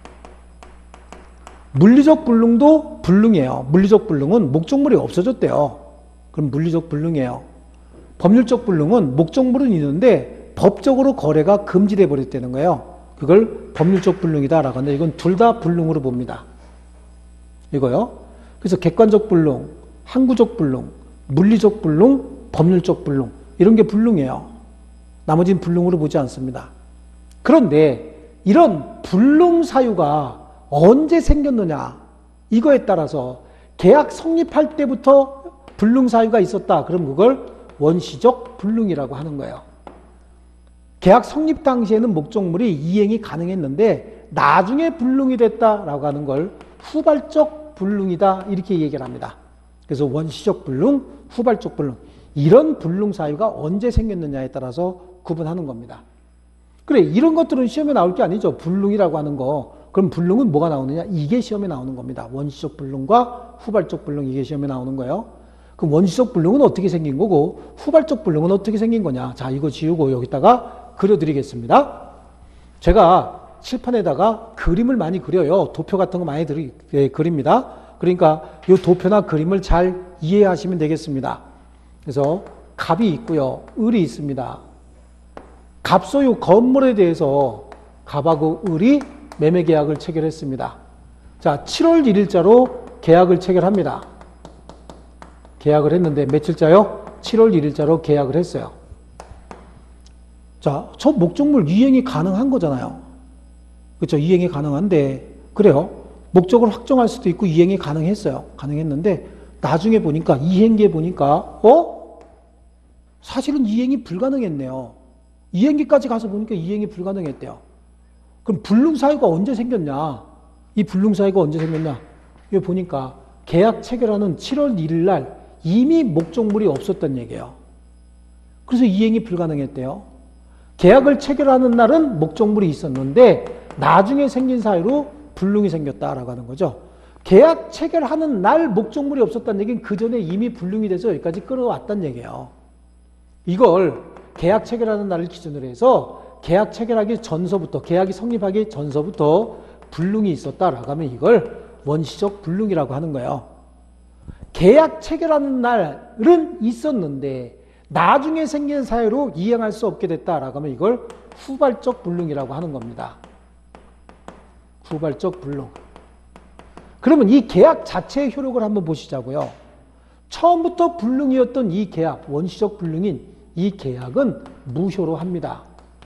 물리적 불능도 불능이에요. 물리적 불능은 목적물이 없어졌대요. 그럼 물리적 불능이에요. 법률적 불능은 목적물은 있는데 법적으로 거래가 금지돼 버렸다는 거예요. 그걸 법률적 불능이다라고 하는데 이건 둘 다 불능으로 봅니다. 이거요. 그래서 객관적 불능, 항구적 불능, 물리적 불능, 법률적 불능 이런 게 불능이에요. 나머지는 불능으로 보지 않습니다. 그런데 이런 불능 사유가 언제 생겼느냐 이거에 따라서 계약 성립할 때부터 불능 사유가 있었다. 그럼 그걸 원시적 불능이라고 하는 거예요. 계약 성립 당시에는 목적물이 이행이 가능했는데 나중에 불능이 됐다라고 하는 걸 후발적 불능이다 이렇게 얘기를 합니다. 그래서 원시적 불능, 후발적 불능 이런 불능 사유가 언제 생겼느냐에 따라서 구분하는 겁니다. 그래 이런 것들은 시험에 나올 게 아니죠. 불능이라고 하는 거 그럼 불능은 뭐가 나오느냐? 이게 시험에 나오는 겁니다. 원시적 불능과 후발적 불능, 이게 시험에 나오는 거예요. 그럼 원시적 불능은 어떻게 생긴 거고 후발적 불능은 어떻게 생긴 거냐? 자, 이거 지우고 여기다가 그려드리겠습니다. 제가 칠판에다가 그림을 많이 그려요. 도표 같은 거 많이 드리, 예, 그립니다. 그러니까 이 도표나 그림을 잘 이해하시면 되겠습니다. 그래서 갑이 있고요. 을이 있습니다. 갑소유 건물에 대해서 갑하고 을이 매매 계약을 체결했습니다. 자, 칠월 일일자로 계약을 체결합니다. 계약을 했는데 며칠자요? 칠월 일일자로 계약을 했어요. 자, 저 목적물 이행이 가능한 거잖아요. 그렇죠? 이행이 가능한데 그래요. 목적을 확정할 수도 있고 이행이 가능했어요. 가능했는데 나중에 보니까 이행기에 보니까 어? 사실은 이행이 불가능했네요. 이행기까지 가서 보니까 이행이 불가능했대요. 그럼 불능사유가 언제 생겼냐? 이 불능사유가 언제 생겼냐? 여기 보니까 계약 체결하는 칠월 일일 날 이미 목적물이 없었던 얘기예요. 그래서 이행이 불가능했대요. 계약을 체결하는 날은 목적물이 있었는데 나중에 생긴 사유로 불능이 생겼다라고 하는 거죠. 계약 체결하는 날 목적물이 없었다는 얘기는 그 전에 이미 불능이 돼서 여기까지 끌어왔다는 얘기예요. 이걸 계약 체결하는 날을 기준으로 해서 계약 체결하기 전서부터, 계약이 성립하기 전서부터 불능이 있었다라고 하면 이걸 원시적 불능이라고 하는 거예요. 계약 체결하는 날은 있었는데 나중에 생긴 사유로 이행할 수 없게 됐다라고 하면 이걸 후발적 불능이라고 하는 겁니다. 후발적 불능. 그러면 이 계약 자체의 효력을 한번 보시자고요. 처음부터 불능이었던 이 계약, 원시적 불능인 이 계약은 무효로 합니다.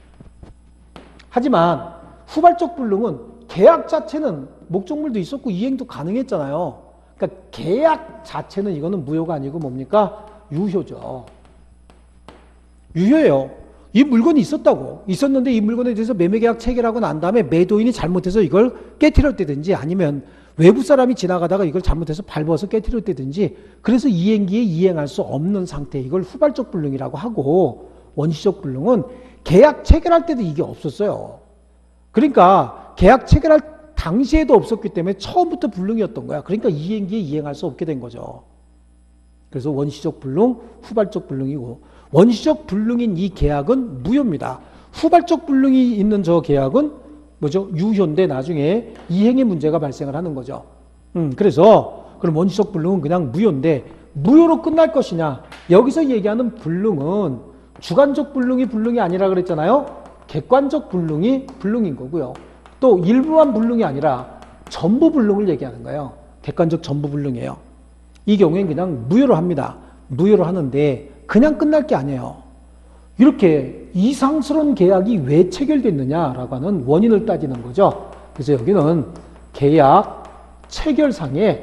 하지만 후발적 불능은 계약 자체는 목적물도 있었고 이행도 가능했잖아요. 그러니까 계약 자체는 이거는 무효가 아니고 뭡니까? 유효죠. 유효예요. 이 물건이 있었다고. 있었는데 이 물건에 대해서 매매계약 체결하고 난 다음에 매도인이 잘못해서 이걸 깨트렸다든지 아니면 외부 사람이 지나가다가 이걸 잘못해서 밟아서 깨트렸다든지 그래서 이행기에 이행할 수 없는 상태, 이걸 후발적 불능이라고 하고, 원시적 불능은 계약 체결할 때도 이게 없었어요. 그러니까 계약 체결할 당시에도 없었기 때문에 처음부터 불능이었던 거야. 그러니까 이행기에 이행할 수 없게 된 거죠. 그래서 원시적 불능, 후발적 불능이고, 원시적 불능인 이 계약은 무효입니다. 후발적 불능이 있는 저 계약은 뭐죠? 유효인데 나중에 이행의 문제가 발생을 하는 거죠. 음, 그래서 그럼 원시적 불능은 그냥 무효인데 무효로 끝날 것이냐? 여기서 얘기하는 불능은 주관적 불능이 불능이 아니라 그랬잖아요. 객관적 불능이 불능인 거고요. 또 일부만 불능이 아니라 전부 불능을 얘기하는 거예요. 객관적 전부 불능이에요. 이 경우엔 그냥 무효로 합니다. 무효로 하는데 그냥 끝날 게 아니에요. 이렇게 이상스러운 계약이 왜 체결됐느냐라고 하는 원인을 따지는 거죠. 그래서 여기는 계약 체결상에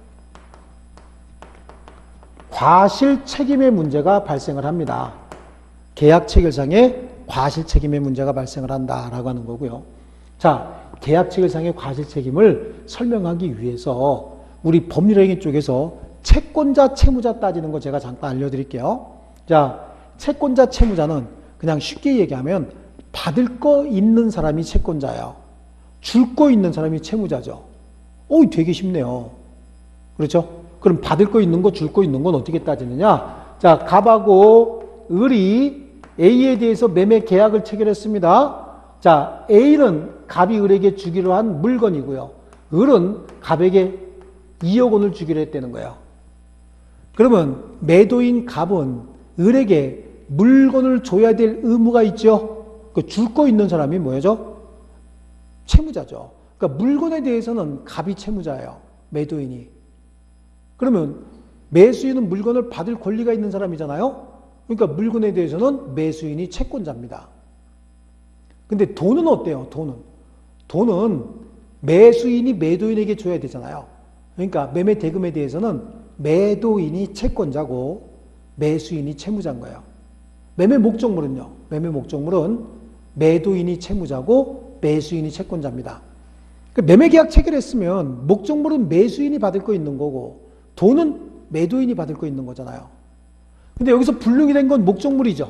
과실 책임의 문제가 발생을 합니다. 계약 체결상에 과실 책임의 문제가 발생을 한다라고 하는 거고요. 자, 계약 체결상의 과실 책임을 설명하기 위해서 우리 법률행위 쪽에서 채권자, 채무자 따지는 거 제가 잠깐 알려드릴게요. 자, 채권자, 채무자는 그냥 쉽게 얘기하면 받을 거 있는 사람이 채권자예요. 줄 거 있는 사람이 채무자죠. 오, 되게 쉽네요. 그렇죠? 그럼 받을 거 있는 거, 줄 거 있는 건 어떻게 따지느냐? 자, 갑하고 을이 A에 대해서 매매 계약을 체결했습니다. 자, A는 갑이 을에게 주기로 한 물건이고요. 을은 갑에게 이억 원을 주기로 했다는 거예요. 그러면 매도인 갑은 을에게 물건을 줘야 될 의무가 있죠. 그 줄 거 있는 사람이 뭐죠? 채무자죠. 그러니까 물건에 대해서는 갑이 채무자예요. 매도인이. 그러면 매수인은 물건을 받을 권리가 있는 사람이잖아요. 그러니까 물건에 대해서는 매수인이 채권자입니다. 근데 돈은 어때요? 돈은. 돈은 매수인이 매도인에게 줘야 되잖아요. 그러니까 매매 대금에 대해서는 매도인이 채권자고 매수인이 채무자인 거예요. 매매 목적물은요. 매매 목적물은 매도인이 채무자고 매수인이 채권자입니다. 매매 계약 체결했으면 목적물은 매수인이 받을 거 있는 거고 돈은 매도인이 받을 거 있는 거잖아요. 근데 여기서 불능이 된 건 목적물이죠.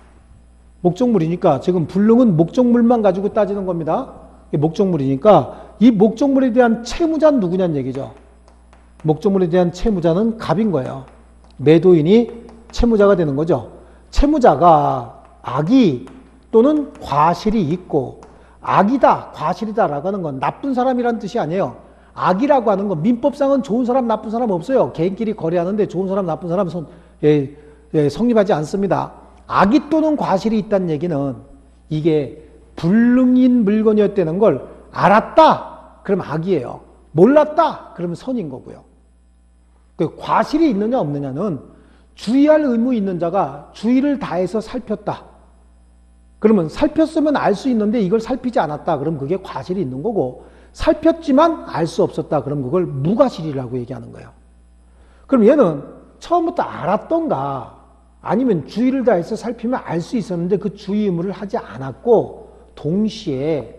목적물이니까 지금 불능은 목적물만 가지고 따지는 겁니다. 목적물이니까 이 목적물에 대한 채무자는 누구냐는 얘기죠. 목적물에 대한 채무자는 갑인 거예요. 매도인이 채무자가 되는 거죠. 채무자가 악의 또는 과실이 있고, 악이다, 과실이다 라고 하는 건 나쁜 사람이라는 뜻이 아니에요. 악이라고 하는 건 민법상은 좋은 사람, 나쁜 사람 없어요. 개인끼리 거래하는데 좋은 사람, 나쁜 사람 선, 예, 예, 성립하지 않습니다. 악의 또는 과실이 있다는 얘기는 이게 불능인 물건이었다는 걸 알았다, 그럼 악이에요. 몰랐다, 그러면 선인 거고요. 그 과실이 있느냐 없느냐는 주의할 의무 있는 자가 주의를 다해서 살폈다. 그러면 살폈으면 알 수 있는데 이걸 살피지 않았다. 그럼 그게 과실이 있는 거고, 살폈지만 알 수 없었다. 그럼 그걸 무과실이라고 얘기하는 거예요. 그럼 얘는 처음부터 알았던가 아니면 주의를 다해서 살피면 알 수 있었는데 그 주의 의무를 하지 않았고, 동시에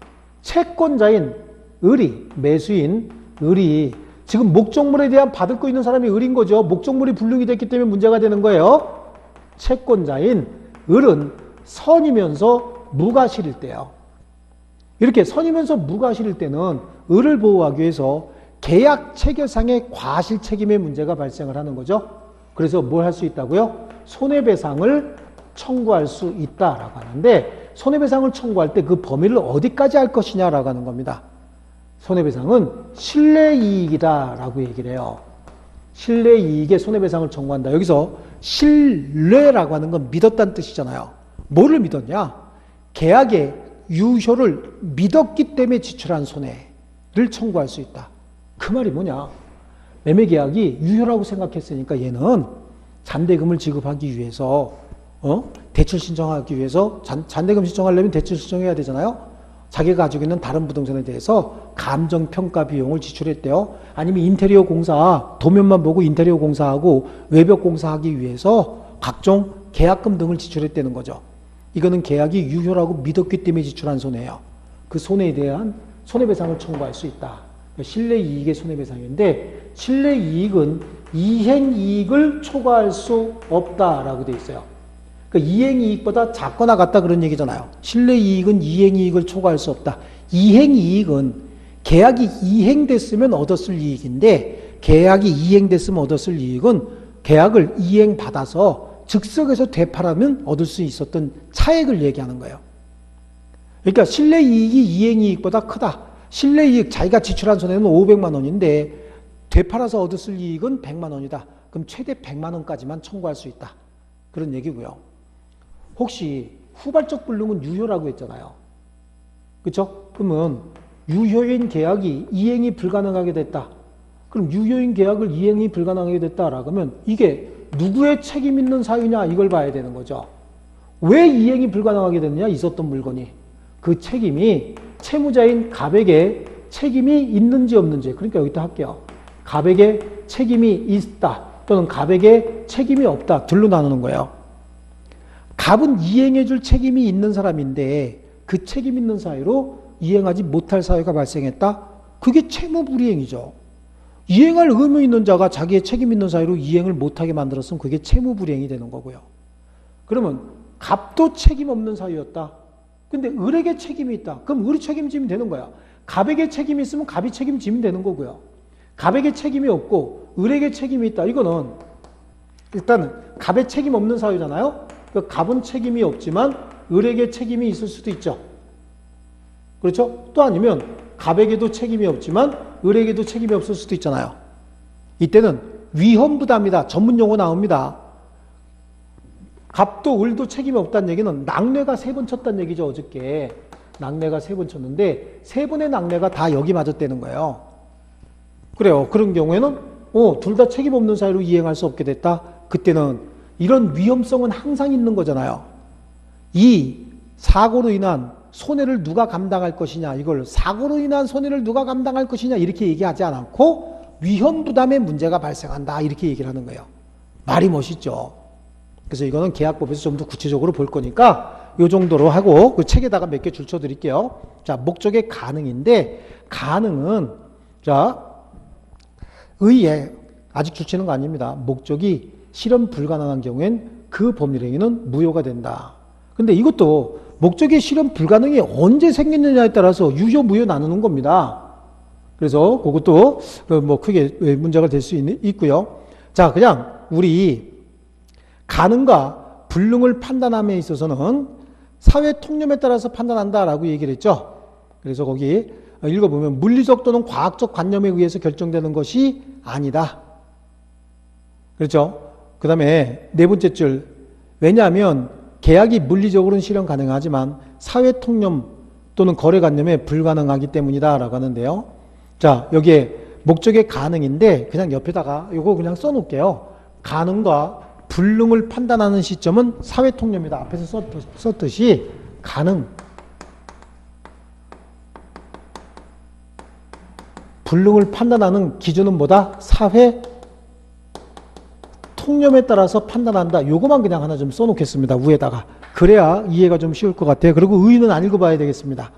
채권자인 을이, 매수인 을이 지금 목적물에 대한 받을 거 있는 사람이 을인 거죠. 목적물이 불능이 됐기 때문에 문제가 되는 거예요. 채권자인 을은 선이면서 무과실일 때요. 이렇게 선이면서 무과실일 때는 을을 보호하기 위해서 계약 체결상의 과실 책임의 문제가 발생을 하는 거죠. 그래서 뭘 할 수 있다고요? 손해배상을 청구할 수 있다라고 하는데, 손해배상을 청구할 때 그 범위를 어디까지 할 것이냐라고 하는 겁니다. 손해배상은 신뢰이익이다라고 얘기를 해요. 신뢰이익에 손해배상을 청구한다. 여기서 신뢰라고 하는 건 믿었다는 뜻이잖아요. 뭐를 믿었냐? 계약의 유효를 믿었기 때문에 지출한 손해를 청구할 수 있다. 그 말이 뭐냐? 매매계약이 유효라고 생각했으니까 얘는 잔대금을 지급하기 위해서, 어? 대출 신청하기 위해서, 잔, 잔대금 신청하려면 대출 신청해야 되잖아요. 자기가 가지고 있는 다른 부동산에 대해서 감정평가 비용을 지출했대요. 아니면 인테리어 공사, 도면만 보고 인테리어 공사하고 외벽 공사하기 위해서 각종 계약금 등을 지출했다는 거죠. 이거는 계약이 유효라고 믿었기 때문에 지출한 손해예요. 그 손해에 대한 손해배상을 청구할 수 있다. 신뢰이익의 손해배상인데, 신뢰이익은 이행이익을 초과할 수 없다라고 되어 있어요. 그러니까 이행이익보다 작거나 같다 그런 얘기잖아요. 신뢰이익은 이행이익을 초과할 수 없다. 이행이익은 계약이 이행됐으면 얻었을 이익인데, 계약이 이행됐으면 얻었을 이익은 계약을 이행받아서 즉석에서 되팔아면 얻을 수 있었던 차액을 얘기하는 거예요. 그러니까 신뢰이익이 이행이익보다 크다. 신뢰이익, 자기가 지출한 손해는 오백만 원인데 되팔아서 얻었을 이익은 백만 원이다. 그럼 최대 백만 원까지만 청구할 수 있다. 그런 얘기고요. 혹시 후발적 불능은 유효라고 했잖아요. 그렇죠? 그러면 유효인 계약이 이행이 불가능하게 됐다. 그럼 유효인 계약을 이행이 불가능하게 됐다라고 하면 이게 누구의 책임 있는 사유냐, 이걸 봐야 되는 거죠. 왜 이행이 불가능하게 됐느냐? 있었던 물건이. 그 책임이 채무자인 갑에게 책임이 있는지 없는지. 그러니까 여기다 할게요. 갑에게 책임이 있다 또는 갑에게 책임이 없다. 둘로 나누는 거예요. 갑은 이행해 줄 책임이 있는 사람인데 그 책임 있는 사유로 이행하지 못할 사유가 발생했다. 그게 채무불이행이죠. 이행할 의무 있는 자가 자기의 책임 있는 사유로 이행을 못하게 만들었으면 그게 채무불이행이 되는 거고요. 그러면 갑도 책임 없는 사유였다. 근데 을에게 책임이 있다. 그럼 을이 책임지면 되는 거야. 갑에게 책임이 있으면 갑이 책임지면 되는 거고요. 갑에게 책임이 없고 을에게 책임이 있다. 이거는 일단은 갑의 책임 없는 사유잖아요. 그 갑은 책임이 없지만 을에게 책임이 있을 수도 있죠. 그렇죠? 또 아니면 갑에게도 책임이 없지만 을에게도 책임이 없을 수도 있잖아요. 이때는 위험부담이다. 전문 용어 나옵니다. 갑도 을도 책임이 없다는 얘기는 낙뢰가 세 번 쳤다는 얘기죠. 어저께 낙뢰가 세 번 쳤는데 세 번의 낙뢰가 다 여기 맞았다는 거예요. 그래요. 그런 경우에는 어, 둘 다 책임 없는 사유로 이행할 수 없게 됐다. 그때는 이런 위험성은 항상 있는 거잖아요. 이 사고로 인한 손해를 누가 감당할 것이냐, 이걸 사고로 인한 손해를 누가 감당할 것이냐 이렇게 얘기하지 않고 위험부담의 문제가 발생한다 이렇게 얘기를 하는 거예요. 말이 멋있죠. 그래서 이거는 계약법에서 좀 더 구체적으로 볼 거니까 이 정도로 하고 그 책에다가 몇 개 줄쳐 드릴게요. 자, 목적의 가능인데 가능은 자 의에 아직 줄치는 거 아닙니다. 목적이 실현 불가능한 경우엔 그 법률행위는 무효가 된다. 근데 이것도 목적의 실현 불가능이 언제 생겼느냐에 따라서 유효, 무효 나누는 겁니다. 그래서 그것도 뭐 크게 문제가 될 수 있고요. 자, 그냥 우리 가능과 불능을 판단함에 있어서는 사회 통념에 따라서 판단한다라고 얘기를 했죠. 그래서 거기 읽어보면 물리적 또는 과학적 관념에 의해서 결정되는 것이 아니다. 그렇죠? 그 다음에 네 번째 줄. 왜냐하면 계약이 물리적으로는 실현 가능하지만 사회 통념 또는 거래 관념에 불가능하기 때문이다 라고 하는데요. 자, 여기에 목적의 가능인데 그냥 옆에다가 요거 그냥 써놓을게요. 가능과 불능을 판단하는 시점은 사회 통념이다. 앞에서 썼듯이 가능, 불능을 판단하는 기준은 뭐다? 사회 통념에 따라서 판단한다. 요거만 그냥 하나 좀 써놓겠습니다. 위에다가. 그래야 이해가 좀 쉬울 것 같아요. 그리고 의의는 안 읽어봐야 되겠습니다.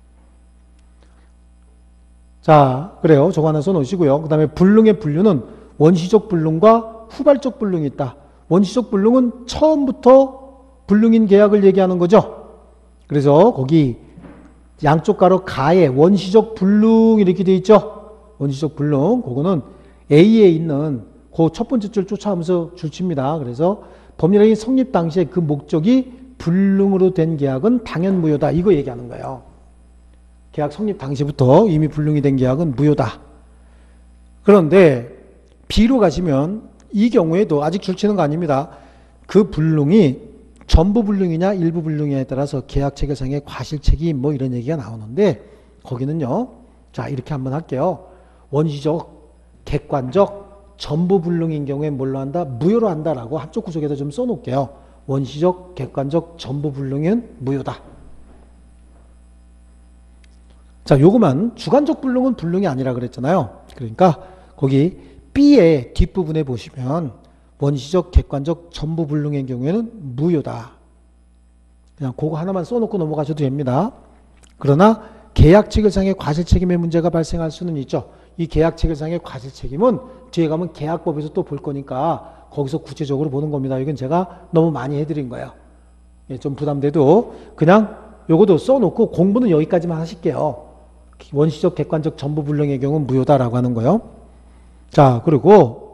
자, 그래요. 저거 하나 써놓으시고요. 그 다음에 불능의 분류는 원시적 불능과 후발적 불능이 있다. 원시적 불능은 처음부터 불능인 계약을 얘기하는 거죠. 그래서 거기 양쪽 가로 가에 원시적 불능 이렇게 돼 있죠. 원시적 불능. 그거는 A에 있는 그 첫 번째 줄 쫓아가면서 줄칩니다. 그래서 법률행위 성립 당시에 그 목적이 불능으로 된 계약은 당연 무효다. 이거 얘기하는 거예요. 계약 성립 당시부터 이미 불능이 된 계약은 무효다. 그런데 B로 가시면 이 경우에도 아직 줄치는 거 아닙니다. 그 불능이 전부 불능이냐 일부 불능이냐에 따라서 계약 체결상의 과실책임 뭐 이런 얘기가 나오는데 거기는요. 자, 이렇게 한번 할게요. 원시적, 객관적, 전부 불능인 경우에 뭘로 한다? 무효로 한다라고 한쪽 구석에다 좀 써놓을게요. 원시적, 객관적, 전부 불능은 무효다. 자, 요거만 주관적 불능은 불능이 아니라 그랬잖아요. 그러니까 거기 B의 뒷부분에 보시면 원시적, 객관적, 전부 불능의 경우에는 무효다. 그냥 그거 하나만 써놓고 넘어가셔도 됩니다. 그러나 계약 체결상의 과실책임의 문제가 발생할 수는 있죠. 이 계약 체결상의 과실책임은 뒤에 가면 계약법에서 또 볼 거니까 거기서 구체적으로 보는 겁니다. 이건 제가 너무 많이 해드린 거예요. 예, 좀 부담돼도 그냥 요것도 써놓고 공부는 여기까지만 하실게요. 원시적, 객관적, 전부 불능의 경우는 무효다라고 하는 거예요. 자, 그리고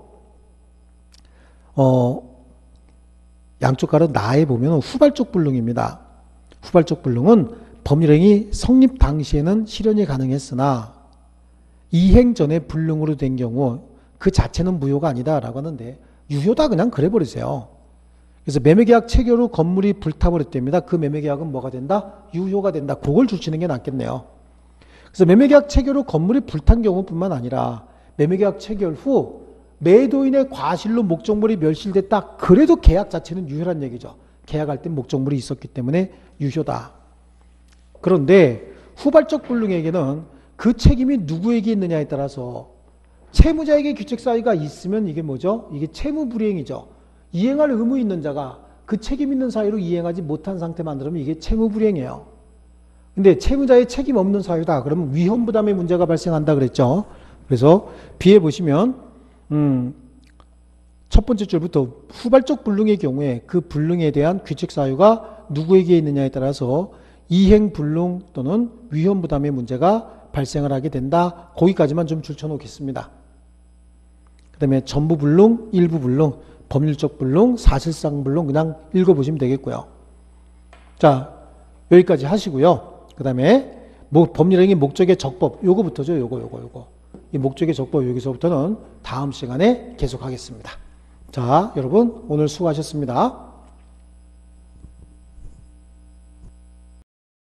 어, 양쪽 가로 나에 보면 후발적 불능입니다. 후발적 불능은 법률행위 성립 당시에는 실현이 가능했으나 이행 전에 불능으로 된 경우 그 자체는 무효가 아니다라고 하는데 유효다 그냥 그래 버리세요. 그래서 매매계약 체결 후 건물이 불타버렸답니다. 그 매매계약은 뭐가 된다? 유효가 된다. 그걸 줄치는 게 낫겠네요. 그래서 매매계약 체결 후 건물이 불탄 경우뿐만 아니라 매매계약 체결 후 매도인의 과실로 목적물이 멸실됐다. 그래도 계약 자체는 유효란 얘기죠. 계약할 때 목적물이 있었기 때문에 유효다. 그런데 후발적 불능에게는 그 책임이 누구에게 있느냐에 따라서 채무자에게 규칙사유가 있으면 이게 뭐죠? 이게 채무불이행이죠. 이행할 의무 있는 자가 그 책임 있는 사유로 이행하지 못한 상태 만들면 이게 채무불이행이에요. 근데 채무자의 책임 없는 사유다. 그러면 위험부담의 문제가 발생한다 그랬죠. 그래서 B에 보시면 음, 첫 번째 줄부터 후발적 불능의 경우에 그 불능에 대한 규칙사유가 누구에게 있느냐에 따라서 이행불능 또는 위험부담의 문제가 발생을 하게 된다. 거기까지만 좀 줄쳐놓겠습니다. 그 다음에 전부 불능, 일부 불능, 법률적 불능, 사실상 불능 그냥 읽어보시면 되겠고요. 자, 여기까지 하시고요. 그 다음에 뭐 법률행위 목적의 적법 요거부터죠. 요거 요거 요거 이 목적의 적법 여기서부터는 다음 시간에 계속하겠습니다. 자, 여러분 오늘 수고하셨습니다.